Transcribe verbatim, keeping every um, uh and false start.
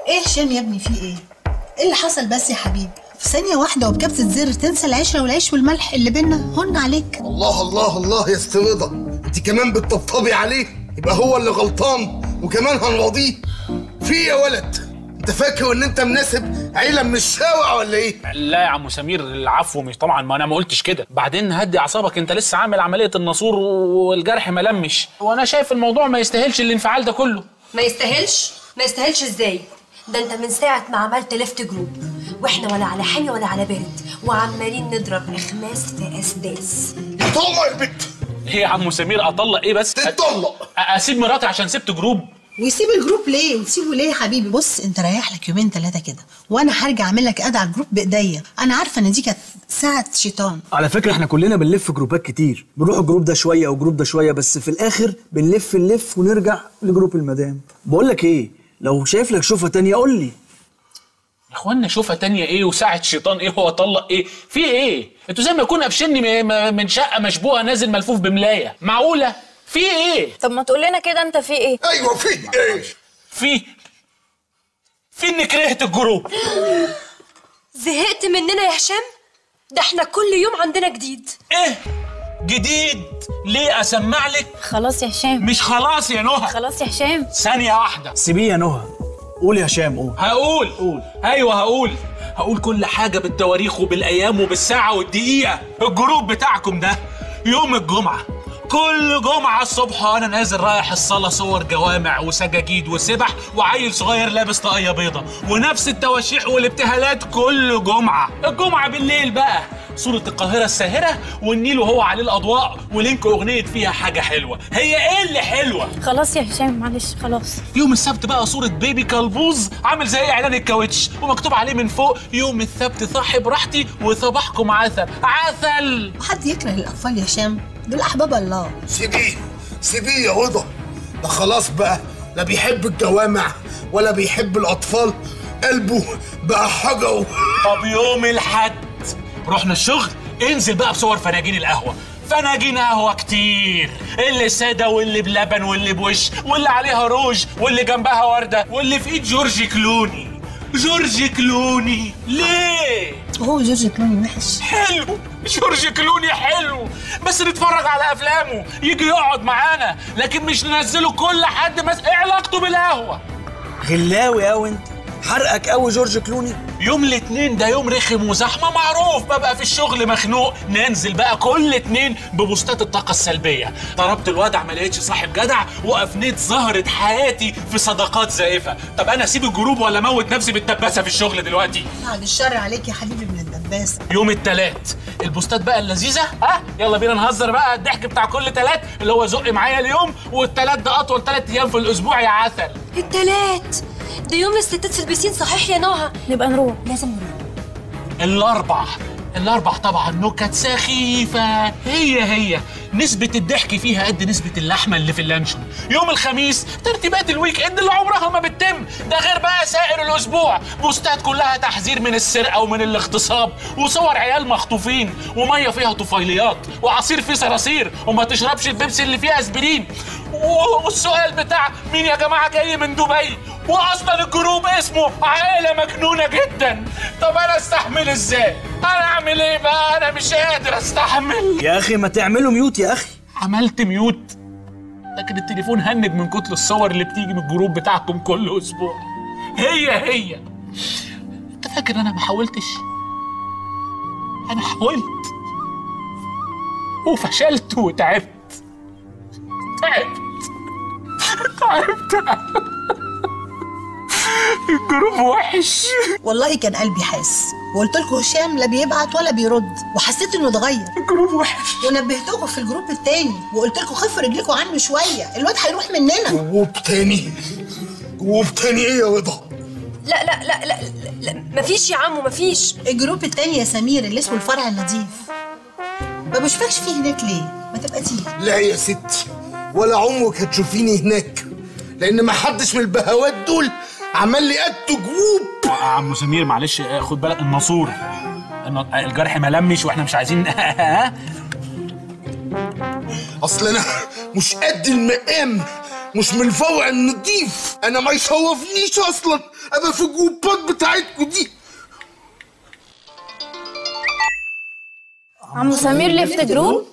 ايه هشام يا ابني، في ايه؟ ايه اللي حصل بس يا حبيبي؟ في ثانية واحدة وبكبسة زر تنسى العشرة والعيش والملح اللي بينا؟ هن عليك. الله الله الله يا ست رضا، انت كمان بتطبطبي عليه؟ يبقى هو اللي غلطان وكمان هنراضيه. في ايه يا ولد؟ انت فاكر ان انت مناسب عيله من الشارع ولا ايه؟ لا يا عم سمير، العفو، مش طبعا، ما انا ما قلتش كده. بعدين هدي اعصابك، انت لسه عامل عمليه الناسور والجرح ما لمش، وانا شايف الموضوع ما يستاهلش الانفعال ده كله. ما يستاهلش؟ ما يستاهلش ازاي؟ ده انت من ساعه ما عملت ليفت جروب واحنا ولا على حامي ولا على بارد، وعمالين نضرب اخماس في اسداس. طلق البت. ايه يا عم سمير، اطلق ايه بس؟ تطلق. اسيب مراتي عشان سبت جروب؟ ويسيب الجروب ليه؟ وتسيبه ليه يا حبيبي؟ بص انت ريح لك يومين ثلاثه كده، وانا هرجع اعمل لك ادعى الجروب بايديا. انا عارفه ان دي كانت ساعه شيطان. على فكره احنا كلنا بنلف جروبات كتير، بنروح الجروب ده شويه او جروب ده شويه، بس في الاخر بنلف نلف ونرجع لجروب المدام. بقول لك ايه، لو شايف لك شوفه تانية قول لي. يا اخوانا شوفه تانية ايه وساعه شيطان ايه هو طلق ايه؟ في ايه؟ انتوا زي ما يكون قفشني من شقه مشبوهه نازل ملفوف بملايه، معقوله؟ في ايه؟ طب ما تقول لنا كده انت في ايه؟ ايوه في ايه؟ في في اني كرهت الجروب. زهقت مننا يا هشام؟ ده احنا كل يوم عندنا جديد. ايه جديد؟ ليه اسمع لك؟ خلاص يا هشام. مش خلاص يا نهى. خلاص يا هشام. ثانيه واحده. سيبيه يا نهى. قول يا هشام قول. هقول قول. ايوه هقول هقول كل حاجه بالتواريخ وبالايام وبالساعه والدقيقه. الجروب بتاعكم ده يوم الجمعه، كل جمعة الصبح وانا نازل رايح الصلاة صور جوامع وسجاجيد وسبح وعيل صغير لابس طاقية بيضة، ونفس التواشيح والابتهالات كل جمعة. الجمعة بالليل بقى صورة القاهرة الساهرة والنيل وهو عليه الأضواء ولينك أغنية فيها حاجة حلوة. هي إيه اللي حلوة؟ خلاص يا هشام معلش خلاص. يوم السبت بقى صورة بيبي كلبوز عامل زي إعلان الكاوتش ومكتوب عليه من فوق يوم السبت صاحي براحتي وصباحكم عسل عسل. حد يكره الأطفال يا هشام؟ دول أحباب الله. سيبيه سيبيه يا رضا، ده خلاص بقى لا بيحب الجوامع ولا بيحب الأطفال، قلبه بقى حجر. طب يوم الحد رحنا الشغل، انزل بقى بصور فناجين القهوة. فناجين قهوة كتير، اللي سادة واللي بلبن واللي بوش واللي عليها روج واللي جنبها وردة واللي في ايد جورج كلوني. جورج كلوني ليه؟ هو جورج كلوني وحش؟ حلو، جورج كلوني حلو، بس نتفرج على افلامه، يجي يقعد معانا، لكن مش ننزله كل حد. بس ايه علاقته بالقهوة؟ غلاوي قوي انت، حرقك قوي جورج كلوني. يوم الاثنين ده يوم رخم وزحمه معروف، ببقى في الشغل مخنوق، ننزل بقى كل اتنين ببوستات الطاقه السلبيه. ضربت الوضع ما لقيتش صاحب جدع وافنيت زهره حياتي في صداقات زائفه. طب انا اسيب الجروب ولا اموت نفسي بالدباسه في الشغل دلوقتي؟ بعد الشر عليك يا حبيبي من الدباسه. يوم التلات البوستات بقى اللذيذه، ها يلا بينا نهزر بقى، الضحك بتاع كل تلات اللي هو زق معايا اليوم، والتلات ده اطول تلات ايام في الاسبوع يا عسل. التلات ده يوم الستات في البسين صحيح يا نهى؟ نبقى نروح، لازم نروح. الاربع الاربع طبعا نكت سخيفه، هي هي نسبه الضحك فيها قد نسبه اللحمه اللي في اللانشون. يوم الخميس ترتيبات الويك اند اللي عمرها ما بتتم، ده غير بقى سائر الاسبوع، بوستات كلها تحذير من السرقه ومن الاغتصاب، وصور عيال مخطوفين، وميه فيها طفيليات، وعصير فيه صراصير، وما تشربش البيبسي اللي فيه اسبرين، والسؤال بتاع مين يا جماعه جاي من دبي، واصلا الجروب اسمه عائله مجنونه جدا. طب انا استحمل ازاي؟ انا اعمل ايه بقى؟ انا مش قادر استحمل. يا اخي ما تعملوا ميوت يا اخي. عملت ميوت، لكن التليفون هنج من كتر الصور اللي بتيجي من الجروب بتاعكم كل اسبوع. هي هي انت فاكر انا ما حاولتش؟ انا حاولت وفشلت وتعبت تعبت تعبت الجروب وحش والله. كان قلبي حاس وقلت لكم هشام لا بيبعت ولا بيرد، وحسيت انه اتغير. الجروب وحش. ونبهتكم في الجروب التاني وقلت لكم خفوا رجلكم عنه شويه، الواد هيروح مننا. جروب تاني؟ جروب تاني ايه يا رضا؟ لا لا لا لا, لا. مفيش يا عمو مفيش. الجروب التاني يا سمير اللي اسمه الفرع النظيف، ما بشوفكش فيه هناك ليه؟ ما تبقى تيجي. لا يا ستي، ولا عمرك هتشوفيني هناك، لان ما حدش من البهوات دول عمل لي قد جروب. يا عم سمير معلش خد بالك، الناسور الجرح ما لمش واحنا مش عايزين. اصل انا مش قد المقام مش من الفوع النضيف. انا ما يشوفنيش اصلا ابقى في الجروبات بتاعتكم دي. عمو سمير ليفت جروب.